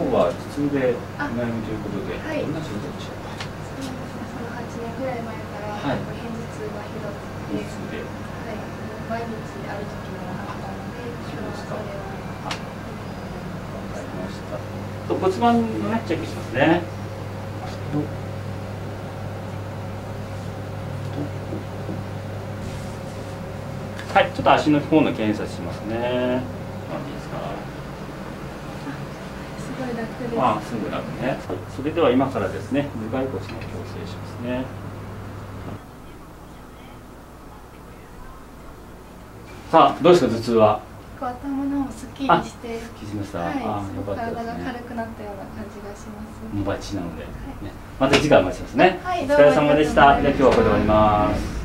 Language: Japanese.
日は頭痛でお悩みということで、 はい、 どんな症状でしょうか。 8年ぐらい前から、 はい、 片頭痛がひどくて、はい、毎日ある時もあったので、今日はそれは。わかりました。骨盤のねチェックしますね。はい、ちょっと足の方の検査しますね。いいですか。 すごい楽です。 ああ、すぐ楽ね。それでは今からですね、頭蓋骨の矯正しますね。さあ、どうですか、頭痛は。 頭の方もすっきりして、 すっきりしました。 はい、 ああ、よかったですね。 体が軽くなったような感じがします。 もうバッチリなので、ね、また次回お待ちしますね。 はい、 お疲れ様でした。では今日はこれで終わります。